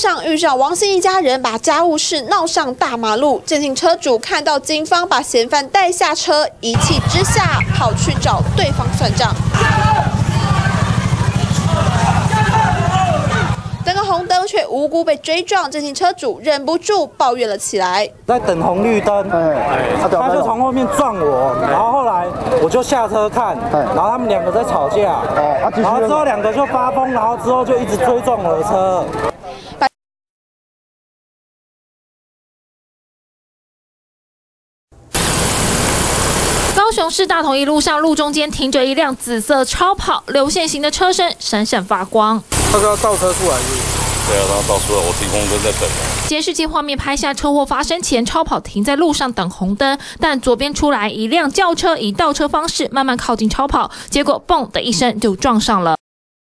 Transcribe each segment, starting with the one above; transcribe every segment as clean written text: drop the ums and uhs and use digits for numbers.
上遇上王姓一家人把家务事闹上大马路，郑姓车主看到警方把嫌犯带下车，一气之下跑去找对方算账。等个红灯却无辜被追撞，郑姓车主忍不住抱怨了起来。 在等红绿灯，他就从后面撞我，然后后来我就下车看，然后他们两个在吵架，然后之后两个就发疯，然后之后就一直追撞我的车。 高雄市大同一路上，路中间停着一辆紫色超跑，流线型的车身闪闪发光。 他是要倒车出来是？ 对啊，他倒出来，我停红灯在等。 监视器画面拍下车祸发生前，超跑停在路上等红灯，但左边出来一辆轿车，以倒车方式慢慢靠近超跑，结果嘣的一声就撞上了。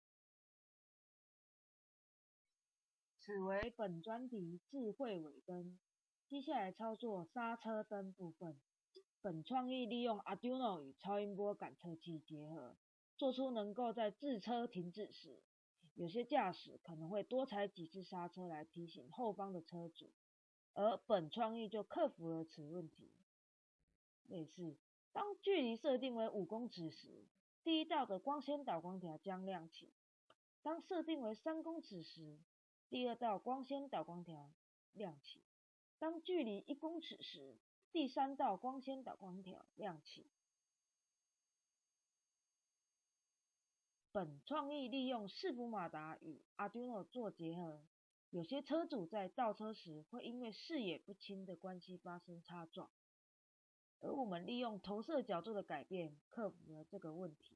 此为本专题智慧尾灯，接下来操作刹车灯部分。 本创意利用 Arduino 与超音波感测器结合，做出能够在自车停止时，有些驾驶可能会多踩几次刹车来提醒后方的车主，而本创意就克服了此问题。类似，当距离设定为5公尺时，第一道的光纤导光条将亮起；当设定为3公尺时，第二道光纤导光条亮起；当距离1公尺时， 第3道光纤导光条亮起。本创意利用伺服马达与 Arduino 做结合，有些车主在倒车时会因为视野不清的关系发生擦撞，而我们利用投射角度的改变克服了这个问题。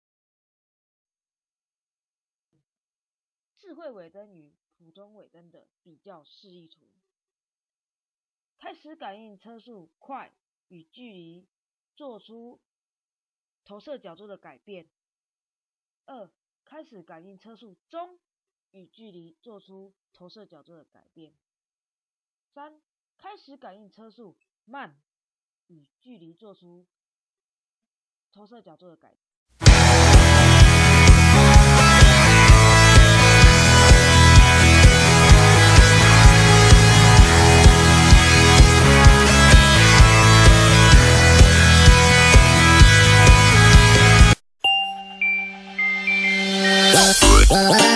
智慧尾灯与普通尾灯的比较示意图。 开始感应车速快与距离做出投射角度的改变。2. 开始感应车速中与距离做出投射角度的改变。3. 开始感应车速慢与距离做出投射角度的改变。 Wow.